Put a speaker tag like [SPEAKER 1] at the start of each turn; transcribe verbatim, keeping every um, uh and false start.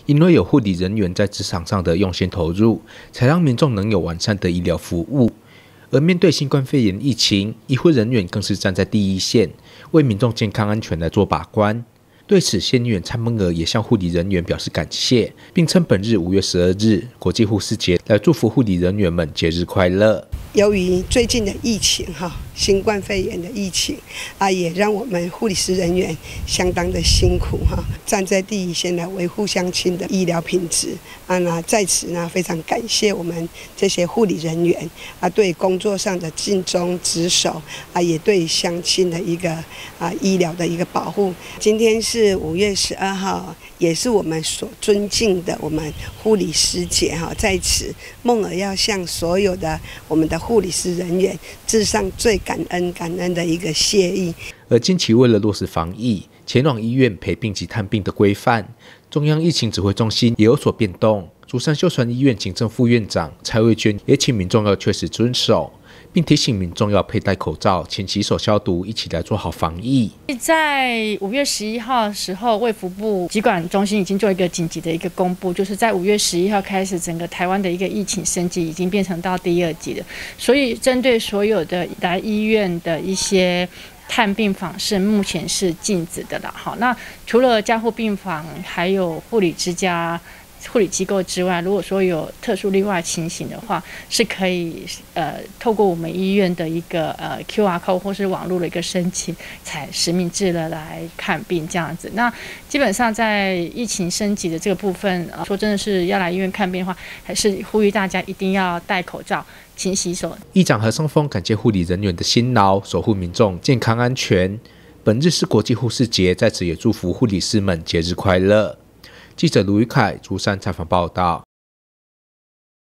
[SPEAKER 1] 因为有护理人员在职场上的用心投入，才让民众能有完善的医疗服务。而面对新冠肺炎疫情，医护人员更是站在第一线，为民众健康安全来做把关。对此，县议员蔡孟娥也向护理人员表示感谢，并称本日五月十二日国际护士节，来祝福护理人员们节日快乐。
[SPEAKER 2] 由于最近的疫情哈，新冠肺炎的疫情啊，也让我们护理师人员相当的辛苦哈，站在第一线来维护乡亲的医疗品质啊。那在此呢，非常感谢我们这些护理人员啊，对工作上的尽忠职守啊，也对乡亲的一个啊医疗的一个保护。今天是五月十二号，也是我们所尊敬的我们护理师节哈，在此孟儿要向所有的我们的护理师人员致上最感恩感恩的一个谢意。
[SPEAKER 1] 而近期为了落实防疫，前往医院陪病及探病的规范，中央疫情指挥中心也有所变动。竹山秀传医院行政副院长蔡慧娟也请民众要确实遵守，并提醒民众要佩戴口罩、勤洗手消毒，一起来做好防疫。
[SPEAKER 3] 在五月十一号的时候，卫福部疾管中心已经做一个紧急的一个公布，就是在五月十一号开始，整个台湾的一个疫情升级已经变成到第二级了。所以针对所有的来医院的一些探病访视，目前是禁止的啦。好，那除了加护病房，还有护理之家、护理机构之外，如果说有特殊例外情形的话，是可以呃透过我们医院的一个呃 Q R code 或是网络的一个申请，采实名制的来看病这样子。那基本上在疫情升级的这个部分，呃、说真的是要来医院看病的话，还是呼吁大家一定要戴口罩、勤洗手。
[SPEAKER 1] 议长何胜峰感谢护理人员的辛劳，守护民众健康安全。本日是国际护士节，在此也祝福护理师们节日快乐。记者卢宇凯竹山采访报道。